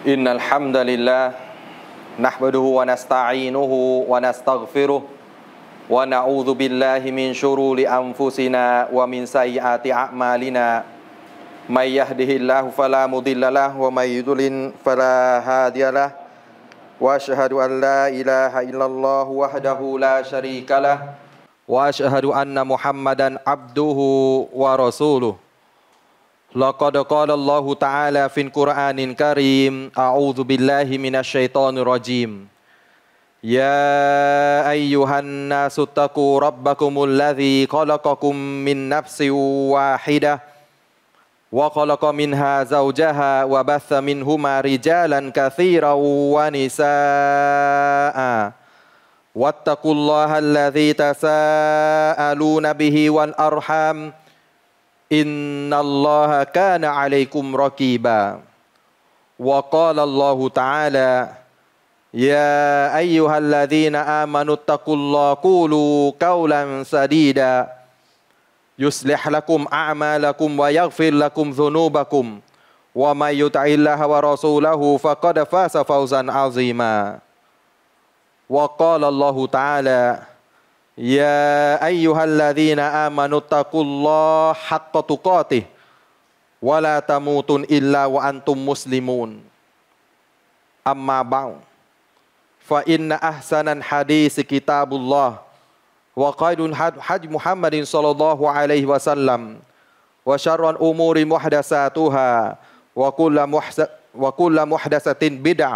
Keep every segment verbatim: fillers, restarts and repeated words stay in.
إن الحمد لله نحمده ونستعينه ونستغفره ونعوذ بالله من شرور أنفسنا ومن سيئات أعمالنا من يهده الله فلا مضل له ومن يضلل فلا هادي له وأشهد أن لا إله إلا الله وحده لا شريك له وأشهد أن محمدا عبده ورسوله لقد قال الله تعالى في القرآن الكريم أعوذ بالله من الشيطان الرجيم يا أيها الناس اتقوا ربكم الذي خلقكم من نفس واحدة وخلق منها زوجها وبث منهما رجالا كثيرا ونساء واتقوا الله الذي تساءلون به والأرحام إن الله كان عليكم رقيبا وقال الله تعالى يا أيها الذين آمنوا اتقوا الله قولوا قولا سديدا يصلح لكم أعمالكم ويغفر لكم ذنوبكم ومن يطع الله ورسوله فقد فاز فوزا عظيما وقال الله تعالى يا أيها الذين آمنوا اتقوا الله حق تقاته ولا تموتن إلا وأنتم مسلمون أما بعد فإن أحسن الحديث كتاب الله وخير الهدي محمد صلى الله عليه وسلم وشر الأمور محدثاتها وكل وكل محدثة بدعة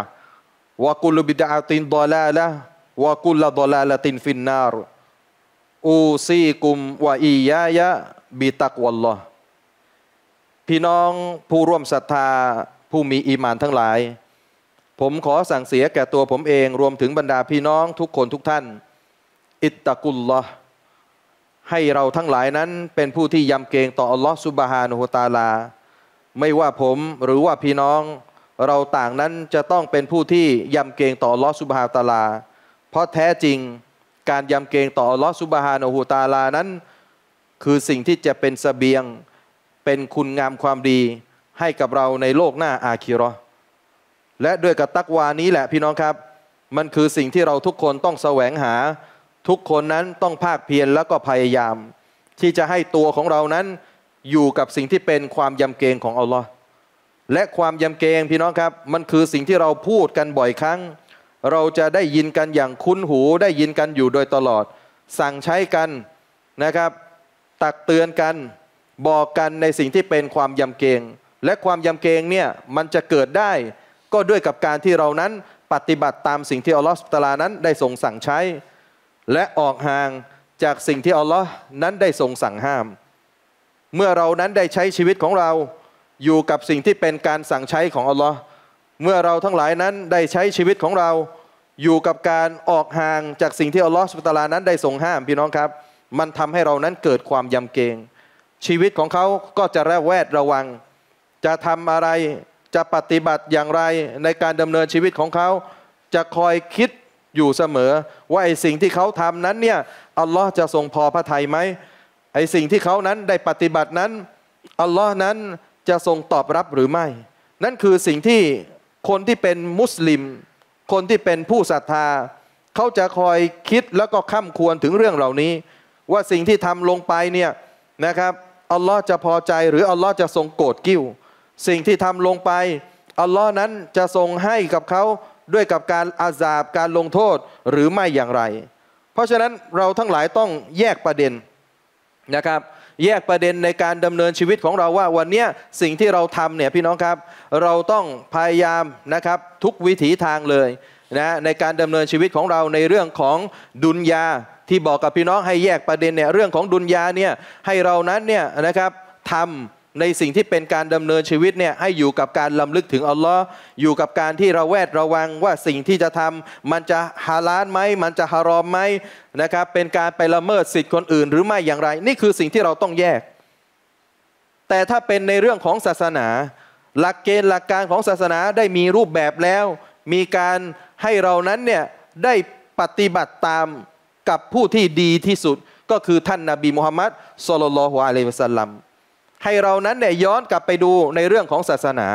وكل بدعة ضلالة وكل ضلالة في النارอูซีกุมวะอียายะบิตักวัลลอฮ์พี่น้องผู้ร่วมศรัทธาผู้มีอีหม่านทั้งหลายผมขอสั่งเสียแก่ตัวผมเองรวมถึงบรรดาพี่น้องทุกคนทุกท่านอิตตะกุลลอฮ์ให้เราทั้งหลายนั้นเป็นผู้ที่ยำเกรงต่ออัลลอฮ์ซุบฮานะฮูวะตะอาลาไม่ว่าผมหรือว่าพี่น้องเราต่างนั้นจะต้องเป็นผู้ที่ยำเกรงต่ออัลลอฮ์ซุบฮานะฮูวะตะอาลาเพราะแท้จริงการยำเกรงต่ออัลลอฮฺซุบฮานะฮูวะตะอาลานั้นคือสิ่งที่จะเป็นเสบียงเป็นคุณงามความดีให้กับเราในโลกหน้าอาคิเราะห์และด้วยกับตักวานี้แหละพี่น้องครับมันคือสิ่งที่เราทุกคนต้องแสวงหาทุกคนนั้นต้องภาคเพียรแล้วก็พยายามที่จะให้ตัวของเรานั้นอยู่กับสิ่งที่เป็นความยำเกรงของอัลลอฮ์และความยำเกรงพี่น้องครับมันคือสิ่งที่เราพูดกันบ่อยครั้งเราจะได้ยินกันอย่างคุ้นหูได้ยินกันอยู่โดยตลอดสั่งใช้กันนะครับตักเตือนกันบอกกันในสิ่งที่เป็นความยำเกรงและความยำเกรงเนี่ยมันจะเกิดได้ก็ด้วยกับการที่เรานั้นปฏิบัติตามสิ่งที่อัลลอฮฺซุบฮานะฮูวะตะอาลานั้นได้ทรงสั่งใช้และออกห่างจากสิ่งที่อัลลอฮ์นั้นได้ทรงสั่งห้ามเมื่อเรานั้นได้ใช้ชีวิตของเราอยู่กับสิ่งที่เป็นการสั่งใช้ของอัลลอฮ์เมื่อเราทั้งหลายนั้นได้ใช้ชีวิตของเราอยู่กับการออกห่างจากสิ่งที่อัลลอฮฺซุบฮานะฮูวะตะอาลานั้นได้ทรงห้ามพี่น้องครับมันทำให้เรานั้นเกิดความยำเกรงชีวิตของเขาก็จะระแวดระวังจะทำอะไรจะปฏิบัติอย่างไรในการดำเนินชีวิตของเขาจะคอยคิดอยู่เสมอว่าไอ้สิ่งที่เขาทำนั้นเนี่ยอัลลอฮ์จะทรงพอพระทัยไหมไอ้สิ่งที่เขานั้นได้ปฏิบัตินั้นอัลลอฮ์นั้นจะทรงตอบรับหรือไม่นั่นคือสิ่งที่คนที่เป็นมุสลิมคนที่เป็นผู้ศรัทธาเขาจะคอยคิดแล้วก็ค่ำควรถึงเรื่องเหล่านี้ว่าสิ่งที่ทำลงไปเนี่ยนะครับอัลลอฮ์จะพอใจหรืออัลลอฮ์จะทรงโกรธกิ้วสิ่งที่ทำลงไปอัลลอฮ์นั้นจะทรงให้กับเขาด้วยกับการอาซาบการลงโทษหรือไม่อย่างไรเพราะฉะนั้นเราทั้งหลายต้องแยกประเด็นนะครับแยกประเด็นในการดำเนินชีวิตของเราว่าวันนี้สิ่งที่เราทำเนี่ยพี่น้องครับเราต้องพยายามนะครับทุกวิถีทางเลยนะในการดำเนินชีวิตของเราในเรื่องของดุนยาที่บอกกับพี่น้องให้แยกประเด็นเนี่ยเรื่องของดุนยาเนี่ยให้เรานั้นเนี่ยนะครับทำในสิ่งที่เป็นการดำเนินชีวิตเนี่ยให้อยู่กับการลำลึกถึงอัลลอฮ์อยู่กับการที่เราแวดระวังว่าสิ่งที่จะทำมันจะฮาลาลไหมมันจะฮารอมไหมนะครับเป็นการไปละเมิดสิทธิคนอื่นหรือไม่อย่างไรนี่คือสิ่งที่เราต้องแยกแต่ถ้าเป็นในเรื่องของศาสนาหลักเกณฑ์หลักการของศาสนาได้มีรูปแบบแล้วมีการให้เรานั้นเนี่ยได้ปฏิบัติตามกับผู้ที่ดีที่สุดก็คือท่านนบีมุฮัมมัดศ็อลลัลลอฮุอะลัยฮิวะซัลลัมให้เรานั้นเนี่ยย้อนกลับไปดูในเรื่องของศาสนา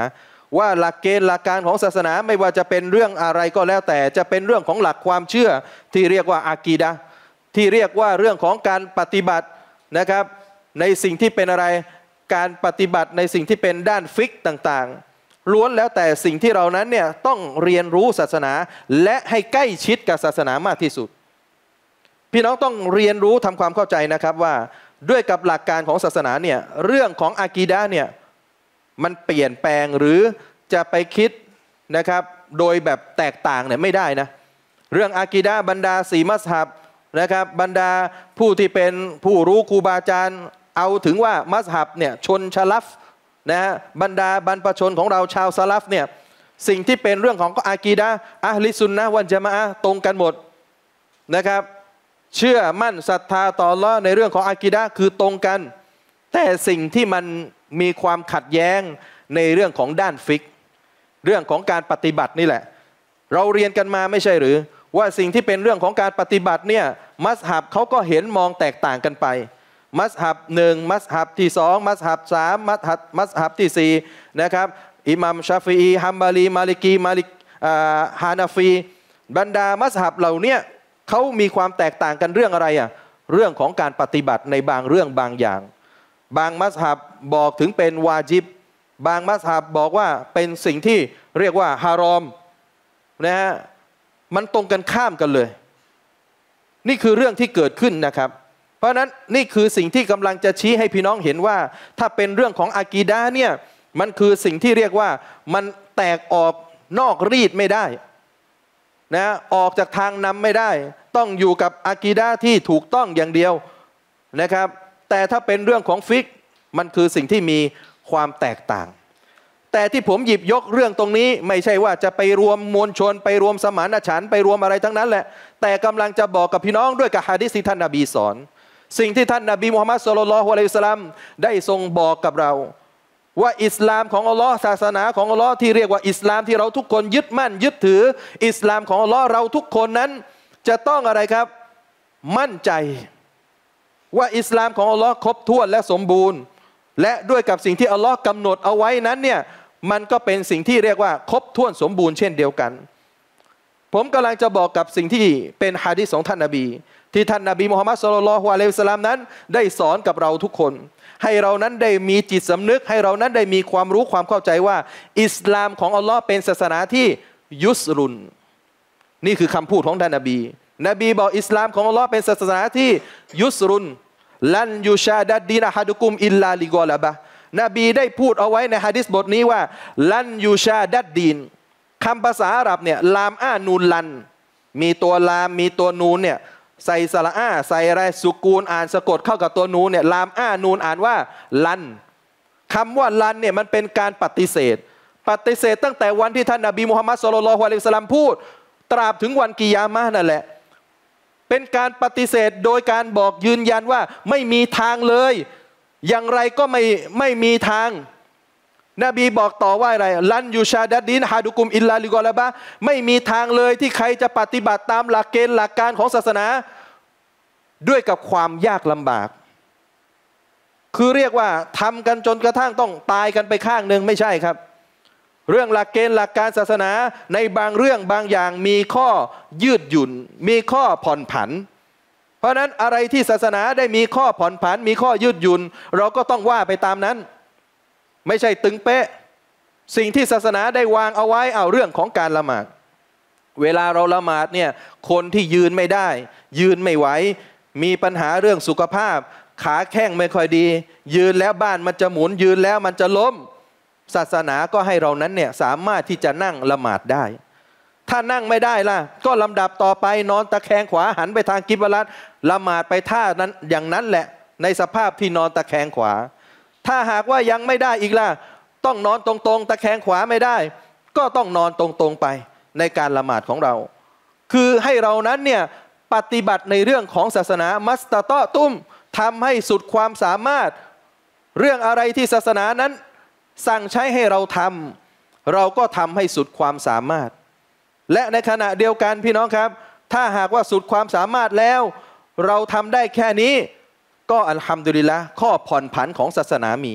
ว่าหลักเกณฑ์หลักการของศาสนาไม่ว่าจะเป็นเรื่องอะไรก็แล้วแต่จะเป็นเรื่องของหลักความเชื่อที่เรียกว่าอากีดะห์ที่เรียกว่าเรื่องของการปฏิบัตินะครับในสิ่งที่เป็นอะไรการปฏิบัติในสิ่งที่เป็นด้านฟิกต่างๆล้วนแล้วแต่สิ่งที่เรานั้นเนี่ยต้องเรียนรู้ศาสนาและให้ใกล้ชิดกับศาสนามากที่สุดพี่น้องต้องเรียนรู้ทำความเข้าใจนะครับว่าด้วยกับหลักการของศาสนาเนี่ยเรื่องของอากีดะห์เนี่ยมันเปลี่ยนแปลงหรือจะไปคิดนะครับโดยแบบแตกต่างเนี่ยไม่ได้นะเรื่องอากีดะห์บรรดาสีมัซฮับนะครับบรรดาผู้ที่เป็นผู้รู้ครูบาอาจารย์เอาถึงว่ามัซฮับเนี่ยชนชะลัฟนะฮะบรรดาบรรพชนของเราชาวซะลัฟเนี่ยสิ่งที่เป็นเรื่องของอากีดะห์อะห์ลิซุนนะฮ์วัลญะมาอะห์ตรงกันหมดนะครับเชื่อมั่นศรัทธาต่ออัลเลาะห์ในเรื่องของอากีดะห์คือตรงกันแต่สิ่งที่มันมีความขัดแย้งในเรื่องของด้านฟิกเรื่องของการปฏิบัตินี่แหละเราเรียนกันมาไม่ใช่หรือว่าสิ่งที่เป็นเรื่องของการปฏิบัติเนี่ยมัซฮับเขาก็เห็นมองแตกต่างกันไปมัซฮับหนึ่งมัซฮับที่สองมัซฮับสามมัซฮับมัซฮับที่สี่นะครับอิหมัมชาฟิอีฮัมบารีมาลิกีมาลิกฮานาฟีบรรดามัซฮับเหล่านี้เขามีความแตกต่างกันเรื่องอะไรอ่ะเรื่องของการปฏิบัติในบางเรื่องบางอย่างบางมัซฮับบอกถึงเป็นวาญิบบางมัซฮับบอกว่าเป็นสิ่งที่เรียกว่าฮารอมนะฮะมันตรงกันข้ามกันเลยนี่คือเรื่องที่เกิดขึ้นนะครับเพราะฉะนั้นนี่คือสิ่งที่กำลังจะชี้ให้พี่น้องเห็นว่าถ้าเป็นเรื่องของอากีดะห์เนี่ยมันคือสิ่งที่เรียกว่ามันแตกออกนอกรีดไม่ได้นะออกจากทางนำไม่ได้ต้องอยู่กับอากีดะห์ที่ถูกต้องอย่างเดียวนะครับแต่ถ้าเป็นเรื่องของฟิกมันคือสิ่งที่มีความแตกต่างแต่ที่ผมหยิบยกเรื่องตรงนี้ไม่ใช่ว่าจะไปรวมมวลชนไปรวมสมานฉันท์ไปรวมอะไรทั้งนั้นแหละแต่กำลังจะบอกกับพี่น้องด้วยกับหะดีษที่ท่านนบีสอนสิ่งที่ท่านนบีมุฮัมมัดศ็อลลัลลอฮุอะลัยฮิวะซัลลัมได้ทรงบอกกับเราว่าอิสลามของอัลลอฮ์ศาสนาของอัลลอฮ์ที่เรียกว่าอิสลามที่เราทุกคนยึดมั่นยึดถืออิสลามของอัลลอฮ์เราทุกคนนั้นจะต้องอะไรครับมั่นใจว่าอิสลามของอัลลอฮ์ครบถ้วนและสมบูรณ์และด้วยกับสิ่งที่อัลลอฮ์กำหนดเอาไว้นั้นเนี่ยมันก็เป็นสิ่งที่เรียกว่าครบถ้วนสมบูรณ์เช่นเดียวกันผมกำลังจะบอกกับสิ่งที่เป็นหะดีษของท่านนบีที่ท่านนบีมุฮัมมัดศ็อลลัลลอฮุอะลัยฮิวะซัลลัมนั้นได้สอนกับเราทุกคนให้เรานั้นได้มีจิตสำนึกให้เรานั้นได้มีความรู้ความเข้าใจว่าอิสลามของอัลลอฮ์เป็นศาสนาที่ยุสรุนนี่คือคำพูดของท่านนบีนบีบอกอิสลามของอัลลอฮ์เป็นศาสนาที่ยุสรุนลันยูชาดัดดีนะฮะดุกุมอิลลาลิกอลาบะนบีได้พูดเอาไว้ในหะดีษบทนี้ว่าลันยูชาดัดดีนคำภาษาอาหรับเนี่ยลามอานูนลันมีตัวลามมีตัวนูนเนี่ยใส่สระอาใส่อะไรสุกูลอ่านสะกดเข้ากับตัวนูนเนี่ยลามอานูนอ่านว่าลันคำว่าลันเนี่ยมันเป็นการปฏิเสธปฏิเสธตั้งแต่วันที่ท่านนบีมุฮัมมัดศ็อลลัลลอฮุอะลัยฮิวะซัลลัมพูดตราบถึงวันกิยามะห์นั่นแหละเป็นการปฏิเสธโดยการบอกยืนยันว่าไม่มีทางเลยอย่างไรก็ไม่ไม่มีทางนบีบอกต่อว่าอะไรลันยูชาดัดดีนฮาดุกุมอิลลาลิกอลาบะไม่มีทางเลยที่ใครจะปฏิบัติตามหลักเกณฑ์หลักการของศาสนาด้วยกับความยากลำบากคือเรียกว่าทำกันจนกระทั่งต้องตายกันไปข้างหนึ่งไม่ใช่ครับเรื่องหลักเกณฑ์หลักการศาสนาในบางเรื่องบางอย่างมีข้อยืดหยุ่นมีข้อผ่อนผันเพราะนั้นอะไรที่ศาสนาได้มีข้อผ่อนผันมีข้อยืดหยุ่นเราก็ต้องว่าไปตามนั้นไม่ใช่ตึงเป๊ะสิ่งที่ศาสนาได้วางเอาไว้เอาเรื่องของการละหมาดเวลาเราละหมาดเนี่ยคนที่ยืนไม่ได้ยืนไม่ไหวมีปัญหาเรื่องสุขภาพขาแข้งไม่ค่อยดียืนแล้วบ้านมันจะหมุนยืนแล้วมันจะล้มศาสนาก็ให้เรานั้นเนี่ยสามารถที่จะนั่งละหมาดได้ถ้านั่งไม่ได้ล่ะก็ลำดับต่อไปนอนตะแคงขวาหันไปทางกิบลัตละหมาดไปท่านั้นอย่างนั้นแหละในสภาพที่นอนตะแคงขวาถ้าหากว่ายังไม่ได้อีกล่ะต้องนอนตรงๆตะแคงขวาไม่ได้ก็ต้องนอนตรงๆไปในการละหมาดของเราคือให้เรานั้นเนี่ยปฏิบัติในเรื่องของศาสนามัสตะตอตุ้มทำให้สุดความสามารถเรื่องอะไรที่ศาสนานั้นสั่งใช้ให้เราทำเราก็ทำให้สุดความสามารถและในขณะเดียวกันพี่น้องครับถ้าหากว่าสุดความสามารถแล้วเราทำได้แค่นี้ก็อัลฮัมดุลิลละห์ข้อผ่อนผันของศาสนามี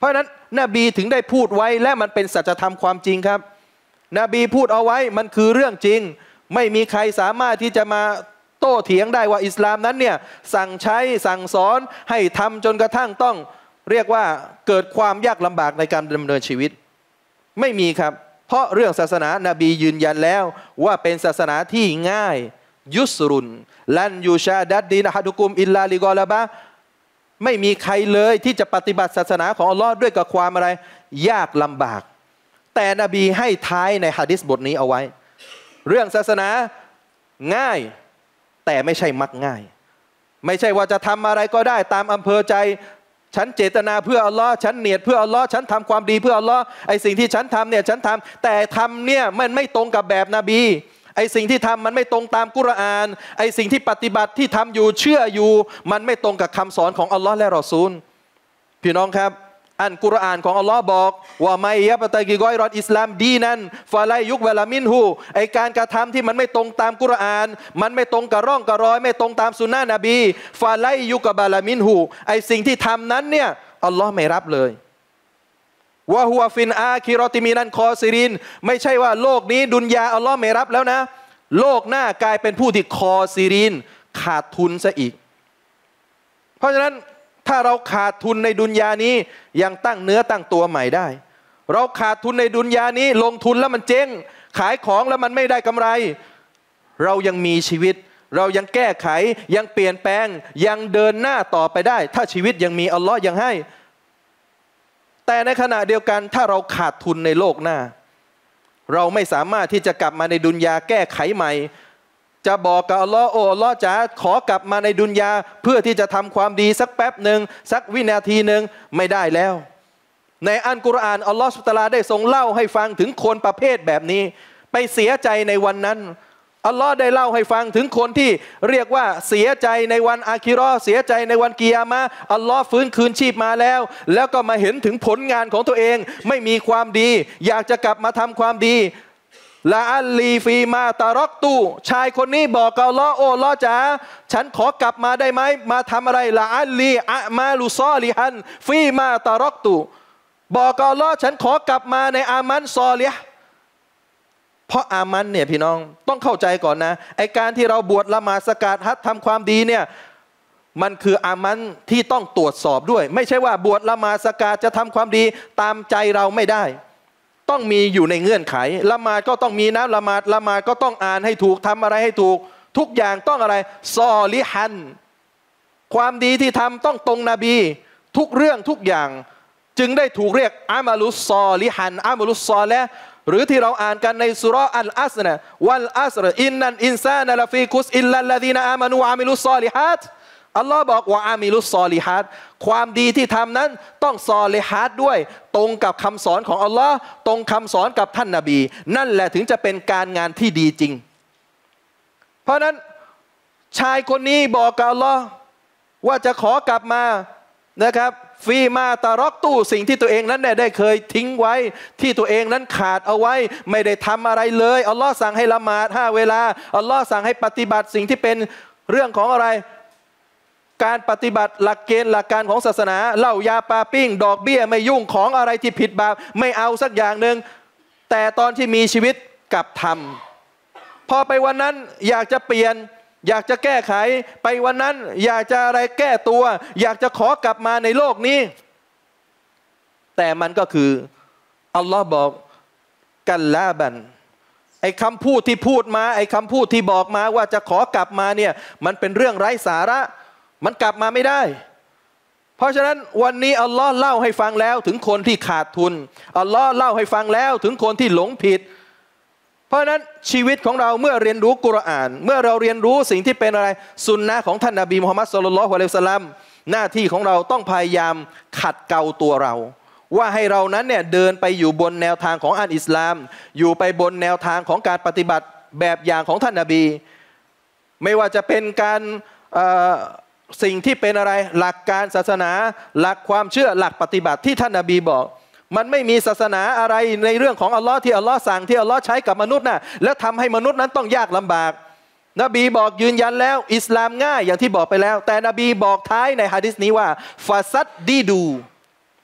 เพราะฉะนั้นนบีถึงได้พูดไว้และมันเป็นสัจธรรมความจริงครับนบีพูดเอาไว้มันคือเรื่องจริงไม่มีใครสามารถที่จะมาโต้เถียงได้ว่าอิสลามนั้นเนี่ยสั่งใช้สั่งสอนให้ทำจนกระทั่งต้องเรียกว่าเกิดความยากลำบากในการดำเนินชีวิตไม่มีครับเพราะเรื่องศาสนานบียืนยันแล้วว่าเป็นศาสนาที่ง่ายยุสรุนลันยูชาดัดดีนะฮะดุกุมอิลลาลิกอลาบะไม่มีใครเลยที่จะปฏิบัติศาสนาของอัลลอฮ์ด้วยกับความอะไรยากลำบากแต่นบีให้ท้ายในหะดีษบทนี้เอาไว้เรื่องศาสนาง่ายแต่ไม่ใช่มักง่ายไม่ใช่ว่าจะทำอะไรก็ได้ตามอำเภอใจฉันเจตนาเพื่ออัลลอฮ์ฉันเนียดเพื่ออัลลอฮ์ฉันทำความดีเพื่ออัลลอฮ์ไอสิ่งที่ฉันทำเนี่ยฉันทำแต่ทำเนี่ยมันไม่ตรงกับแบบนบีไอสิ่งที่ทำมันไม่ตรงตามกุรอานไอสิ่งที่ปฏิบัติที่ทำอยู่เชื่ออยู่มันไม่ตรงกับคำสอนของอัลลอฮ์และรอซูลพี่น้องครับอันกุรอานของอัลลอฮ์บอกว่าไมยะปะตะกิกอยรอดอิสลามดีนั้นฟาไลยุกเวลามินฮูไอการกระทำที่มันไม่ตรงตามกุรอานมันไม่ตรงกับร่องกับรอยไม่ตรงตามสุนนะนบีฟาไลยุกบาลามินฮูไอสิ่งที่ทำนั้นเนี่ยอัลลอฮ์ไม่รับเลยวะฮุวะฟินอาคิรอติมินันคอซิรินไม่ใช่ว่าโลกนี้ดุนยาอัลลอฮ์ไม่รับแล้วนะโลกหน้ากลายเป็นผู้ที่คอซิรินขาดทุนซะอีกเพราะฉะนั้นถ้าเราขาดทุนในดุนยานี้ยังตั้งเนื้อตั้งตัวใหม่ได้เราขาดทุนในดุนยานี้ลงทุนแล้วมันเจ๊งขายของแล้วมันไม่ได้กำไรเรายังมีชีวิตเรายังแก้ไขยังเปลี่ยนแปลงยังเดินหน้าต่อไปได้ถ้าชีวิตยังมีอัลลอฮ์ยังให้แต่ในขณะเดียวกันถ้าเราขาดทุนในโลกหน้าเราไม่สามารถที่จะกลับมาในดุนยาแก้ไขใหม่จะบอกกับอัลลอฮ์โอ้อัลลอฮ์จ๋าขอกลับมาในดุนยาเพื่อที่จะทำความดีสักแป๊บหนึ่งสักวินาทีหนึ่งไม่ได้แล้วในอัลกุรอานอัลลอฮ์ซุบฮานะฮูวะตะอาลาได้ทรงเล่าให้ฟังถึงคนประเภทแบบนี้ไปเสียใจในวันนั้นอัลลอฮ์ได้เล่าให้ฟังถึงคนที่เรียกว่าเสียใจในวันอาคิเราะห์เสียใจในวันกิยามะห์อัลลอฮ์ฟื้นคืนชีพมาแล้วแล้วก็มาเห็นถึงผลงานของตัวเองไม่มีความดีอยากจะกลับมาทำความดีละอัลลีฟีมาตารอกตูชายคนนี้บอกกับอัลลอฮ์โอ้อัลลอฮ์จ๋าฉันขอกลับมาได้ไหมมาทำอะไรละอัลลีอะมาลุซอลิฮันฟีมาตารอกตูบอกกับอัลลอฮ์ฉันขอกลับมาในอามันซอลิฮ์เพราะอามันเนี่ยพี่น้องต้องเข้าใจก่อนนะไอการที่เราบวชละหมาดสกาดฮัจญ์ทำความดีเนี่ยมันคืออามันที่ต้องตรวจสอบด้วยไม่ใช่ว่าบวชละหมาดสกาดจะทำความดีตามใจเราไม่ได้ต้องมีอยู่ในเงื่อนไขละหมาดก็ต้องมีนะละหมาดละหมาดก็ต้องอ่านให้ถูกทำอะไรให้ถูกทุกอย่างต้องอะไรซอลิฮันความดีที่ทำต้องตรงนบีทุกเรื่องทุกอย่างจึงได้ถูกเรียกอามาลุสซอลิฮันอามาลุสซอและหรือที่เราอ่านกันในสุเราะห์อัลอัสรวัลอัสรอินนัลอินซานะลาฟีกุสอิลลัลลซีนาอามานูวะอามิลุสซอลิฮัตอัลลอฮ์บอกว่าอามิลุสซอลิฮัตความดีที่ทำนั้นต้องซอลิฮัตด้วยตรงกับคำสอนของอัลลอฮ์ตรงคำสอนกับท่านนบีนั่นแหละถึงจะเป็นการงานที่ดีจริงเพราะนั้นชายคนนี้บอกกับอัลลอฮ์ว่าจะขอกลับมานะครับฟีมาตารอกตู้สิ่งที่ตัวเองนั้นได้เคยทิ้งไว้ที่ตัวเองนั้นขาดเอาไว้ไม่ได้ทำอะไรเลยอัลลอฮ์สั่งให้ละหมาดห้าเวลาอัลลอฮ์สั่งให้ปฏิบัติสิ่งที่เป็นเรื่องของอะไรการปฏิบัติหลักเกณฑ์หลักการของศาสนาเหล้ายาปาปิ้งดอกเบี้ยไม่ยุ่งของอะไรที่ผิดบาปไม่เอาสักอย่างหนึ่งแต่ตอนที่มีชีวิตกลับทำพอไปวันนั้นอยากจะเปลี่ยนอยากจะแก้ไขไปวันนั้นอยากจะอะไรแก้ตัวอยากจะขอกลับมาในโลกนี้แต่มันก็คืออัลลอฮ์บอกกัลลาบันไอ้คำพูดที่พูดมาไอ้คำพูดที่บอกมาว่าจะขอกลับมาเนี่ยมันเป็นเรื่องไร้สาระมันกลับมาไม่ได้เพราะฉะนั้นวันนี้อัลลอฮ์เล่าให้ฟังแล้วถึงคนที่ขาดทุนอัลลอฮ์เล่าให้ฟังแล้วถึงคนที่หลงผิดเพราะฉะนั้นชีวิตของเราเมื่อเรียนรู้กุรอานเมื่อเราเรียนรู้สิ่งที่เป็นอะไรสุนนะของท่านนบีมุฮัมมัดศ็อลลัลลอฮุอะลัยฮิวะซัลลัมหน้าที่ของเราต้องพยายามขัดเกลาตัวเราว่าให้เรานั้นเนี่ยเดินไปอยู่บนแนวทางของอัลอิสลามอยู่ไปบนแนวทางของการปฏิบัติแบบอย่างของท่านนบีไม่ว่าจะเป็นการสิ่งที่เป็นอะไรหลักการศาสนาหลักความเชื่อหลักปฏิบัติที่ท่านนบีบอกมันไม่มีศาสนาอะไรในเรื่องของอัลลอฮ์ที่อัลลอฮ์สั่งที่อัลลอฮ์ใช้กับมนุษย์นะแล้วทำให้มนุษย์นั้นต้องยากลำบากนบีบอกยืนยันแล้วอิสลามง่ายอย่างที่บอกไปแล้วแต่นบีบอกท้ายในหะดีษนี้ว่าฟาซัดดีดู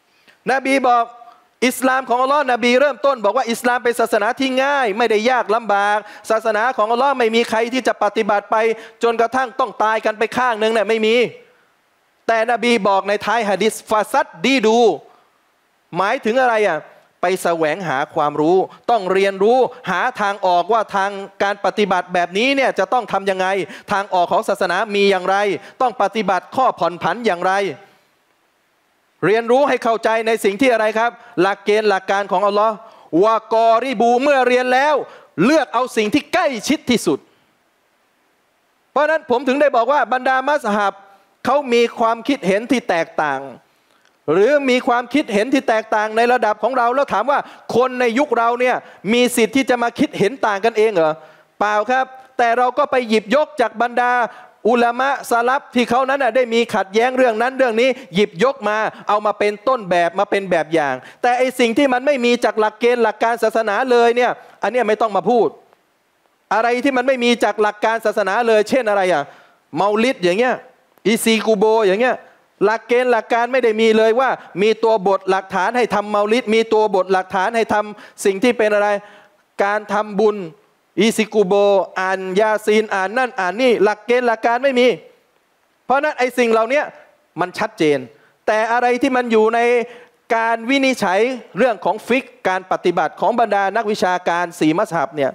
นบีบอกอิสลามของอัลลอฮ์นบีเริ่มต้นบอกว่าอิสลามเป็นศาสนาที่ง่ายไม่ได้ยากลำบากศาสนาของอัลลอฮ์ไม่มีใครที่จะปฏิบัติไปจนกระทั่งต้องตายกันไปข้างหนึ่งเนี่ยไม่มีแต่นบีบอกในท้ายหะดีษฟาซัดดีดูหมายถึงอะไรอ่ะไปแสวงหาความรู้ต้องเรียนรู้หาทางออกว่าทางการปฏิบัติแบบนี้เนี่ยจะต้องทำยังไงทางออกของศาสนามีอย่างไรต้องปฏิบัติข้อผ่อนผันอย่างไรเรียนรู้ให้เข้าใจในสิ่งที่อะไรครับหลักเกณฑ์หลักการของอัลลอฮ์วากอริบูเมื่อเรียนแล้วเลือกเอาสิ่งที่ใกล้ชิดที่สุดเพราะนั้นผมถึงได้บอกว่าบรรดามัซฮับเขามีความคิดเห็นที่แตกต่างหรือมีความคิดเห็นที่แตกต่างในระดับของเราแล้วถามว่าคนในยุคเราเนี่ยมีสิทธิ์ที่จะมาคิดเห็นต่างกันเองเหรอเปล่าครับแต่เราก็ไปหยิบยกจากบรรดาอุลามะซาลัฟที่เขานั้นได้มีขัดแย้งเรื่องนั้นเรื่องนี้หยิบยกมาเอามาเป็นต้นแบบมาเป็นแบบอย่างแต่ไอสิ่งที่มันไม่มีจากหลักเกณฑ์หลักการศาสนาเลยเนี่ยอันนี้ไม่ต้องมาพูดอะไรที่มันไม่มีจากหลักการศาสนาเลยเช่นอะไรอ่ะเมาลิดอย่างเงี้ยอีซีกูโบอย่างเงี้ยหลักเกณฑ์หลักการไม่ได้มีเลยว่ามีตัวบทหลักฐานให้ทำเมาลิดมีตัวบทหลักฐานให้ทำสิ่งที่เป็นอะไรการทำบุญอีซิกูโบอ่านยาซีนอ่านนั่นอ่านนี่หลักเกณฑ์หลักการไม่มีเพราะนั้นไอ้สิ่งเหล่านี้มันชัดเจนแต่อะไรที่มันอยู่ในการวินิจฉัยเรื่องของฟิกการปฏิบัติของบรรดานักวิชาการสี่มัซฮับเนี่ย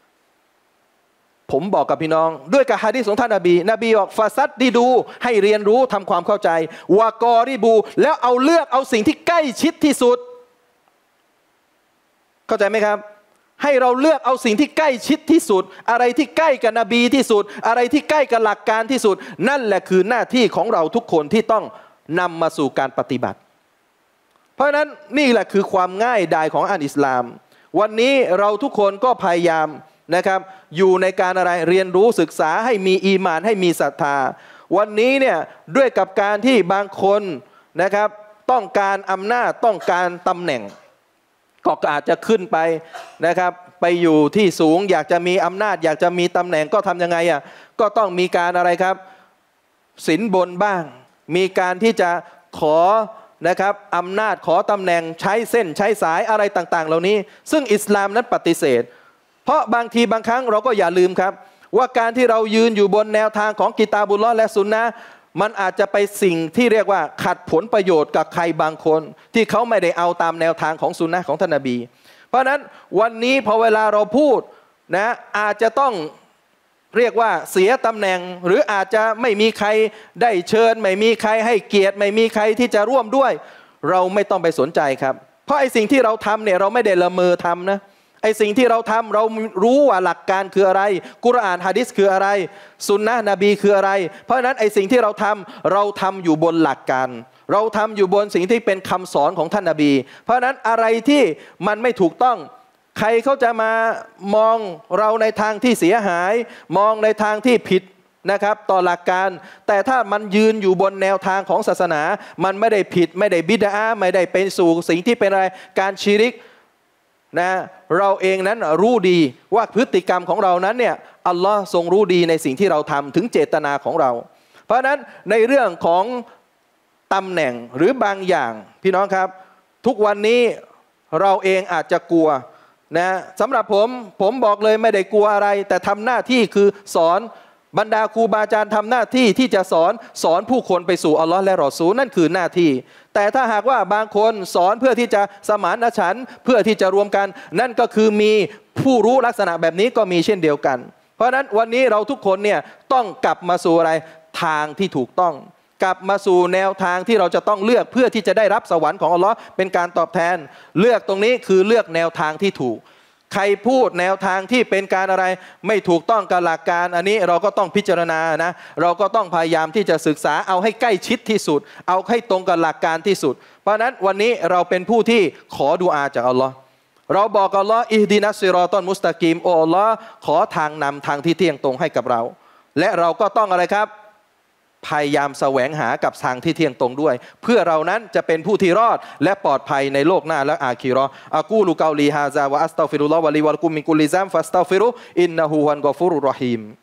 ผมบอกกับพี่น้องด้วยกับหะดีษของท่านนบีนบีบอกฟาซัดดีดูให้เรียนรู้ทำความเข้าใจวากอริบูแล้วเอาเลือกเอาสิ่งที่ใกล้ชิดที่สุดเข้าใจไหมครับให้เราเลือกเอาสิ่งที่ใกล้ชิดที่สุดอะไรที่ใกล้กับนบีที่สุดอะไรที่ใกล้กับหลักการที่สุดนั่นแหละคือหน้าที่ของเราทุกคนที่ต้องนำมาสู่การปฏิบัติเพราะฉะนั้นนี่แหละคือความง่ายดายของอันอิสลามวันนี้เราทุกคนก็พยายามนะครับอยู่ในการอะไรเรียนรู้ศึกษาให้มีอีหม่านให้มีศรัทธาวันนี้เนี่ยด้วยกับการที่บางคนนะครับต้องการอำนาจต้องการตำแหน่งก็อาจจะขึ้นไปนะครับไปอยู่ที่สูงอยากจะมีอำนาจอยากจะมีตำแหน่งก็ทำยังไงอ่ะก็ต้องมีการอะไรครับสินบนบ้างมีการที่จะขอนะครับอำนาจขอตำแหน่งใช้เส้นใช้สายอะไรต่างๆเหล่านี้ซึ่งอิสลามนั้นปฏิเสธเพราะบางทีบางครั้งเราก็อย่าลืมครับว่าการที่เรายืนอยู่บนแนวทางของกิตาบุลลอฮ์และซุนนะห์มันอาจจะไปสิ่งที่เรียกว่าขัดผลประโยชน์กับใครบางคนที่เขาไม่ได้เอาตามแนวทางของซุนนะห์ของท่านนบีเพราะฉะนั้นวันนี้พอเวลาเราพูดนะอาจจะต้องเรียกว่าเสียตำแหน่งหรืออาจจะไม่มีใครได้เชิญไม่มีใครให้เกียรติไม่มีใครที่จะร่วมด้วยเราไม่ต้องไปสนใจครับเพราะไอ้สิ่งที่เราทำเนี่ยเราไม่ได้ละเมอทำนะไอสิ่งที่เราทำเรารู้ว่าหลักการคืออะไรกุรอานหะดีษคืออะไรสุนนะนบีคืออะไรเพราะฉะนั้นไอสิ่งที่เราทำเราทำอยู่บนหลักการเราทำอยู่บนสิ่งที่เป็นคำสอนของท่านนบีเพราะฉะนั้นอะไรที่มันไม่ถูกต้องใครเขาจะมามองเราในทางที่เสียหายมองในทางที่ผิดนะครับต่อหลักการแต่ถ้ามันยืนอยู่บนแนวทางของศาสนามันไม่ได้ผิดไม่ได้บิดอะห์ไม่ได้เป็นสู่สิ่งที่เป็นอะไรการชิริกนะเราเองนั้นรู้ดีว่าพฤติกรรมของเรานั้นเนี่ยอัลลอฮ์ทรงรู้ดีในสิ่งที่เราทำถึงเจตนาของเราเพราะฉะนั้นในเรื่องของตำแหน่งหรือบางอย่างพี่น้องครับทุกวันนี้เราเองอาจจะกลัวนะสำหรับผมผมบอกเลยไม่ได้กลัวอะไรแต่ทำหน้าที่คือสอนบรรดาครูบาอาจารย์ทำหน้าที่ที่จะสอนสอนผู้คนไปสู่อัลลอฮ์และรอซูลนั่นคือหน้าที่แต่ถ้าหากว่าบางคนสอนเพื่อที่จะสมานฉันท์เพื่อที่จะรวมกันนั่นก็คือมีผู้รู้ลักษณะแบบนี้ก็มีเช่นเดียวกันเพราะฉะนั้นวันนี้เราทุกคนเนี่ยต้องกลับมาสู่อะไรทางที่ถูกต้องกลับมาสู่แนวทางที่เราจะต้องเลือกเพื่อที่จะได้รับสวรรค์ของอัลลอฮ์เป็นการตอบแทนเลือกตรงนี้คือเลือกแนวทางที่ถูกใครพูดแนวทางที่เป็นการอะไรไม่ถูกต้องกับหลักการอันนี้เราก็ต้องพิจารณานะเราก็ต้องพยายามที่จะศึกษาเอาให้ใกล้ชิดที่สุดเอาให้ตรงกับหลักการที่สุดเพราะนั้นวันนี้เราเป็นผู้ที่ขอดุอาจากอัลลอฮ์เราบอกอัลลอฮ์อิฮดินัสซิรอฏอลมุสตะกีมโออัลลอฮ์ขอทางนำทางที่เที่ยงตรงให้กับเราและเราก็ต้องอะไรครับพยายามแสวงหากับทางที่เที่ยงตรงด้วยเพื่อเรานั้นจะเป็นผู้ที่รอดและปลอดภัยในโลกหน้าและอาคิเราะห์อะกูลุกอลีฮาซาวะอัสตัฆฟิรุลลอฮ์วะลีวะลักุมมินกุลลิซัมฟัสตัฆฟิรุอินนะฮูวัลกอฟูรุรรอฮีม